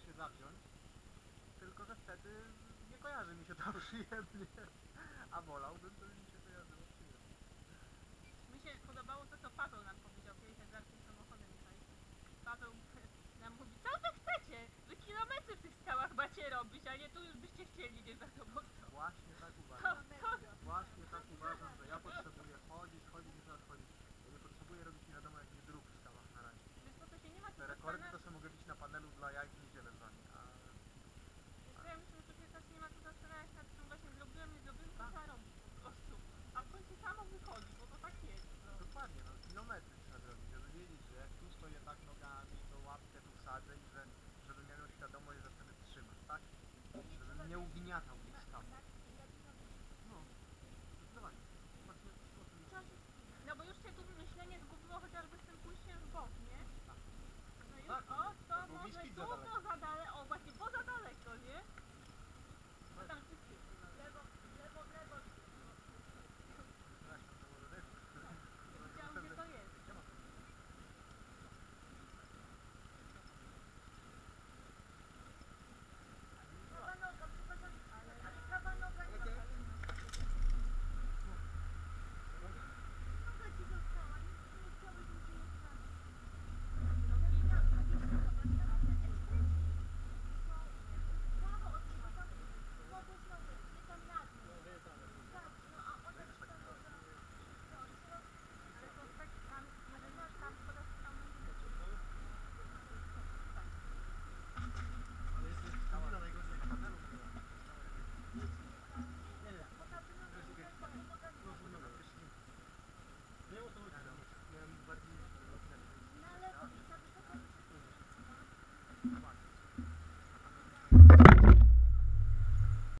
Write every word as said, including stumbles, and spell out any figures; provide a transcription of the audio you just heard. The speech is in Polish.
się zawziąć, tylko że wtedy nie kojarzy mi się to przyjemnie, a wolałbym, to by mi się kojarzyło przyjemnie. Mi się podobało to, co Paweł nam powiedział kiedyś, jak zaraz tym samochodem jechaliśmy. Paweł nam mówi, co wy chcecie? Wy kilometry w tych skałach macie robić, a nie tu już byście chcieli, nie za tobą. Właśnie tak To, uważam. to, Właśnie tak uważam, że ja potrzebuję chodzić, chodzić i zachodzić. Ja nie potrzebuję robić nie wiadomo jakich dróg w skałach na razie. wiesz, po to się nie ma Te co rekordy to zastanawiać. sobie mogę bić na panelu dla jaj w niedzielę z wami, a... Wiesz, ja myślę, że tu się też nie ma co zastanawiać nad tym właśnie zrobiłem, nie zrobiłem, to Tak. trzeba robić po prostu. A w końcu samo wychodzi, bo to tak jest. No. Dokładnie, no kilometry trzeba zrobić, żeby wiedzieć, że jak tu stoję tak nogami, to łapkę tu wsadzę i że, żebym ja miał świadomość, że wtedy trzymam, tak? Żebym nie ugniatał.